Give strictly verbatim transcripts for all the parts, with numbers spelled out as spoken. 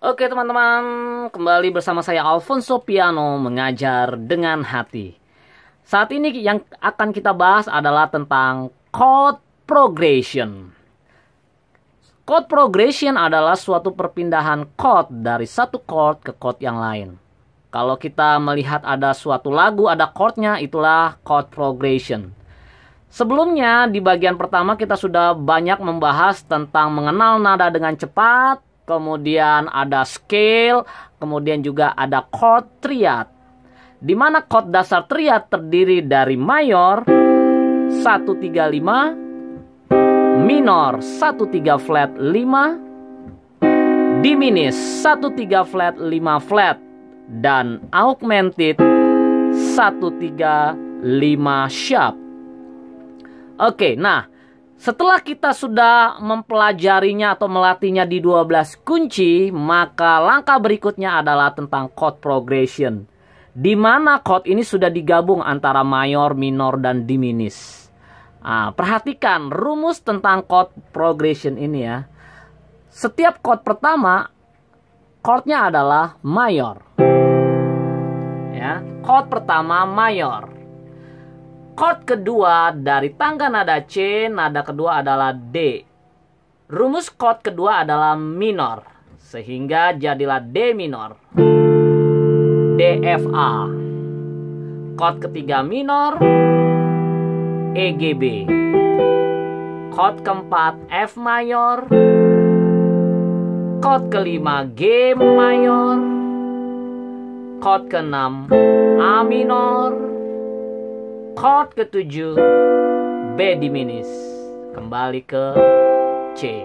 Oke teman-teman, kembali bersama saya Alfonso Piano mengajar dengan hati. Saat ini yang akan kita bahas adalah tentang chord progression. Chord progression adalah suatu perpindahan chord dari satu chord ke chord yang lain. Kalau kita melihat ada suatu lagu ada chordnya, itulah chord progression. Sebelumnya di bagian pertama kita sudah banyak membahas tentang mengenal nada dengan cepat, kemudian ada scale, kemudian juga ada chord triad. Di mana chord dasar triad terdiri dari mayor satu tiga lima, minor satu tiga flat lima, diminished satu tiga flat lima flat, dan augmented satu tiga lima sharp. Oke, nah setelah kita sudah mempelajarinya atau melatihnya di dua belas kunci, maka langkah berikutnya adalah tentang chord progression, di mana chord ini sudah digabung antara mayor, minor, dan diminished. Nah, perhatikan rumus tentang chord progression ini ya. Setiap chord pertama, chordnya adalah mayor. Ya, chord pertama mayor. Chord kedua dari tangga nada C, nada kedua adalah D. Rumus chord kedua adalah minor, sehingga jadilah D minor. D F A. Chord ketiga minor, E G B. Chord keempat F mayor. Chord kelima G mayor. Chord keenam A minor. Chord ketujuh B diminished. Kembali ke C.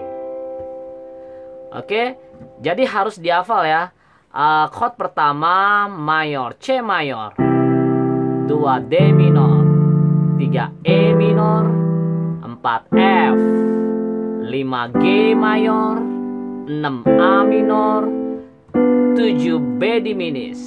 Oke, jadi harus dihafal ya. uh, Chord pertama mayor, C mayor. Dua D minor. Tiga E minor. Empat F. Lima G mayor. Enam A minor. Tujuh B diminished.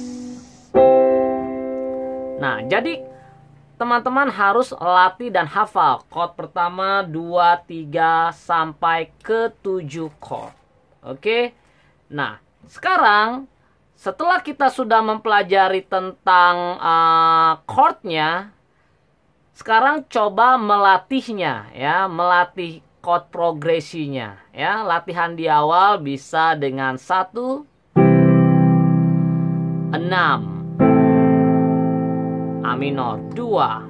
Nah, jadi teman-teman harus latih dan hafal chord pertama, dua, tiga, sampai ke tujuh chord. Oke. Nah, sekarang setelah kita sudah mempelajari tentang uh, chordnya, sekarang coba melatihnya ya, melatih chord progresinya ya. Latihan di awal bisa dengan satu, enam, A minor dua,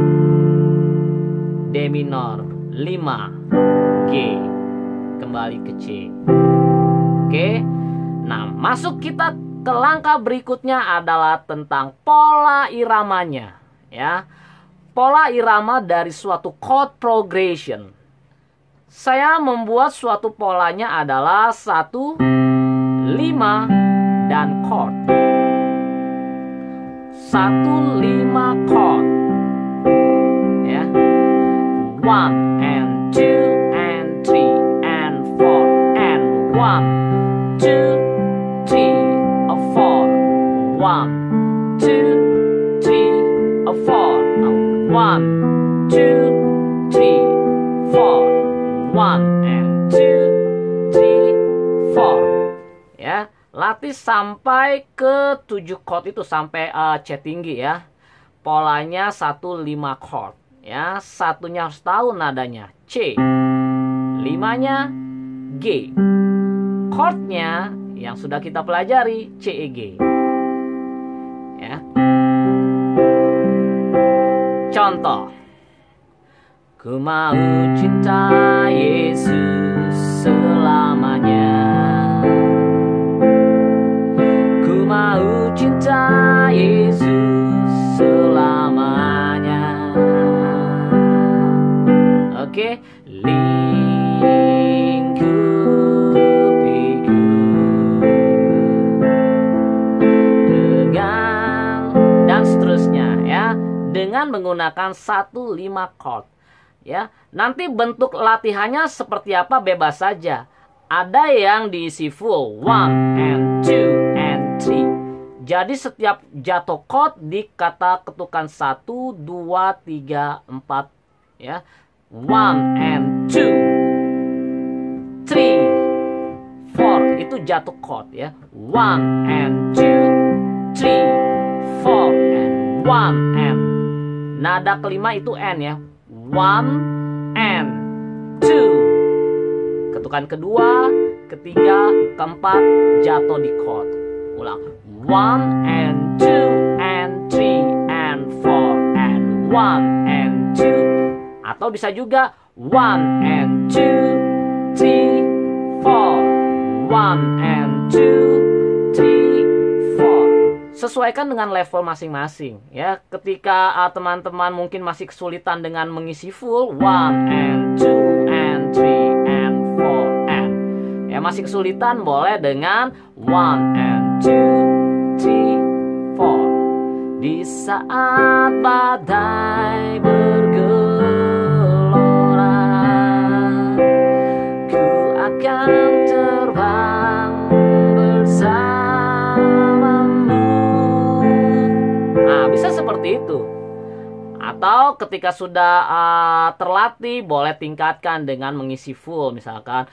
D minor lima, G, kembali ke C. Oke. Nah, masuk kita ke langkah berikutnya adalah tentang pola iramanya ya. Pola irama dari suatu chord progression. Saya membuat suatu polanya adalah satu, lima, dan chord. Satu, lima, chord ya. One and two and three and four and one, two, three, a four. One, two, three, a four. One, two, three, four. One and two, three, four. Ya. Latih sampai ke tujuh chord itu, sampai uh, C tinggi ya. Polanya satu, lima chord ya. Satunya harus tahu nadanya C, limanya G. Chordnya yang sudah kita pelajari C, E, G ya. Contoh. Ku mau cinta Yesus selamanya. Mau cinta Yesus selamanya. Oke, lingkupiku dengan, dan seterusnya ya, dengan menggunakan satu, lima chord ya. Nanti bentuk latihannya seperti apa bebas saja. Ada yang diisi full one and two and three. Jadi setiap jatuh chord dikata ketukan satu, dua, tiga, empat ya. One and two, three, four. itu jatuh chord ya. One and two, three, four and one and. Nada kelima itu N ya. One and two. Ketukan kedua, ketiga, keempat jatuh di chord. Ulang. One and two and three and four and one and two. Atau bisa juga one and two, three, four. One and two, three, four. Sesuaikan dengan level masing-masing ya. Ketika teman-teman uh, mungkin masih kesulitan dengan mengisi full one and two and three and four and ya, masih kesulitan, boleh dengan one and two, three, four. Di saat badai bergelora, ku akan terbang bersamamu. Nah, bisa seperti itu. Atau ketika sudah uh, terlatih, boleh tingkatkan dengan mengisi full. Misalkan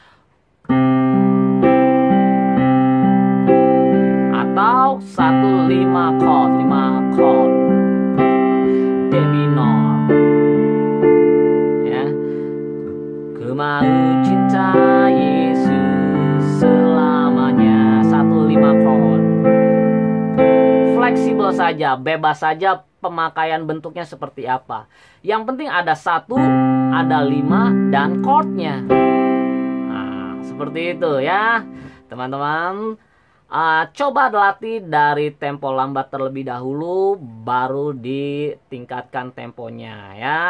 atau satu lima chord, lima chord D minor ya. Ku mau cinta Yesus selamanya, satu lima chord. Fleksibel saja, bebas saja pemakaian bentuknya seperti apa. Yang penting ada satu, ada lima dan chordnya. Nah, seperti itu ya teman-teman. Uh, coba latih dari tempo lambat terlebih dahulu, baru ditingkatkan temponya ya.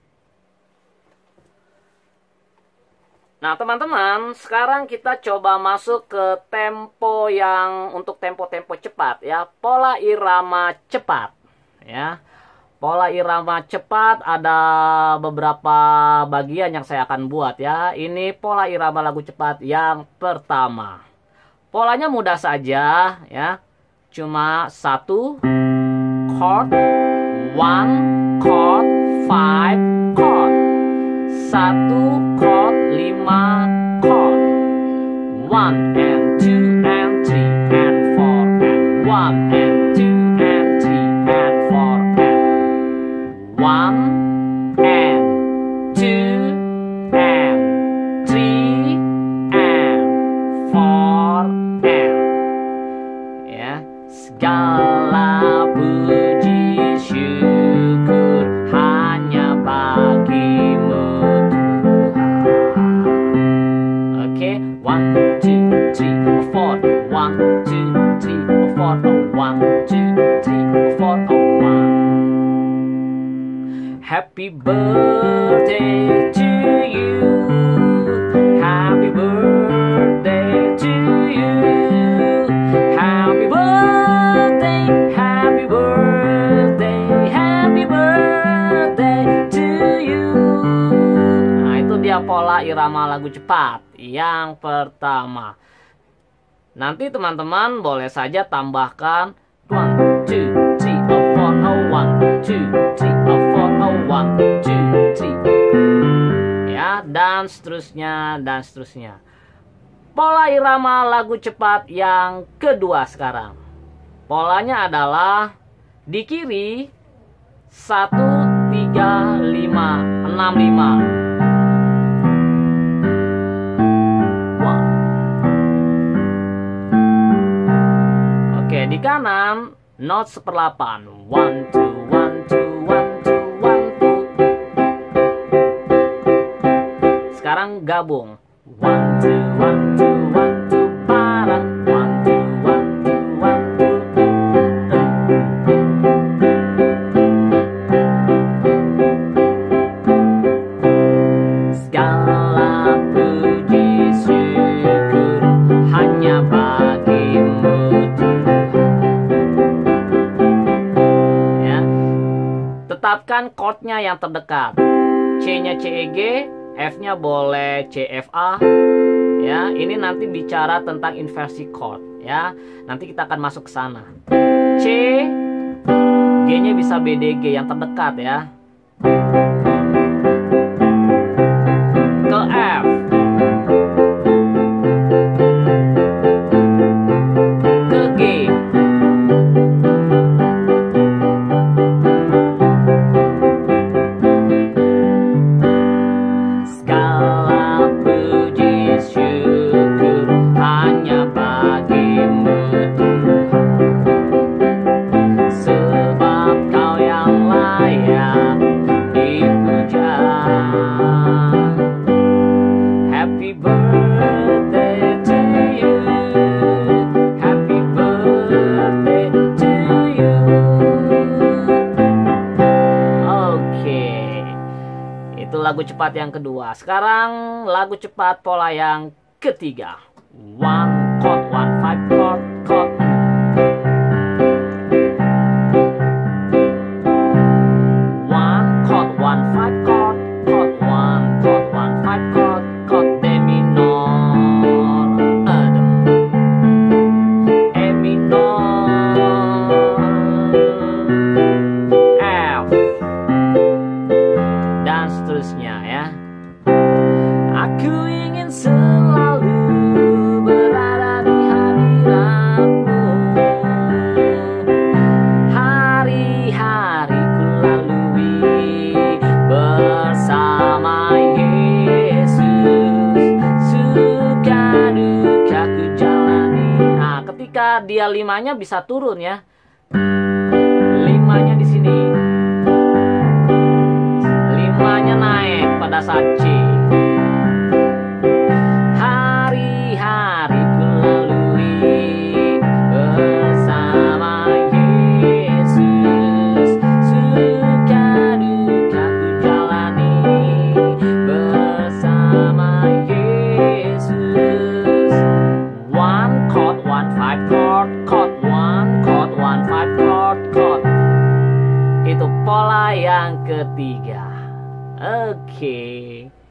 Nah teman-teman, sekarang kita coba masuk ke tempo yang untuk tempo-tempo cepat ya. Pola irama cepat ya. Pola irama cepat ada beberapa bagian yang saya akan buat ya. Ini pola irama lagu cepat yang pertama. Polanya mudah saja ya, cuma satu chord, one chord, five chord, satu chord, lima chord, one and two and three and four and one and two and three and four and one and two and three and four and ya. Segala puji syukur hanya bagimu Tuhan. Oke, one two three four, one two three four, one two three four, one. Happy birthday to you. Happy birthday to you. Happy birthday, happy birthday, happy birthday to you. Nah, itu dia pola irama lagu cepat yang pertama. Nanti teman-teman boleh saja tambahkan one, two, three, oh, four, oh, one, two, three, oh, four, oh, one, two, three. Ya, dan seterusnya, dan seterusnya. Pola irama lagu cepat yang kedua sekarang. Polanya adalah di kiri satu, tiga, lima, enam, lima. Oke, di kanan not seperlapan. One, two, one, two, one, two, one, two. Sekarang gabung. One, two, one, two, one, two, bareng. One, two, one, two, one, two. Segala puji syukur hanya bagimu Tuhan. Ya. Tetapkan chordnya yang terdekat. C-nya C E G, F-nya boleh C F A. Ya, ini nanti bicara tentang inversi chord ya. Nanti kita akan masuk ke sana. C, G-nya bisa B D G yang terdekat ya. Ke F. birthday to you. Happy birthday to you. Oke, itu lagu cepat yang kedua. Sekarang lagu cepat pola yang ketiga. One chord, one five chord, chord. One chord, one five chord, chord. One chord, one five chord, chord. D minor, adem. E minor, F, dan seterusnya ya. Aku ingin selalu berada di hadiratmu. Hari-hari ku lalui bersama Yesus. Suka duka ku jalani. Nah, ketika dia limanya bisa turun ya. Limanya di sini. Limanya naik pada saat C. Hari-hari ku lalui bersama Yesus. Suka duka ku jalani bersama Yesus. One chord, one five chord, chord. One chord, one five chord, chord. Itu pola yang ketiga. Oke.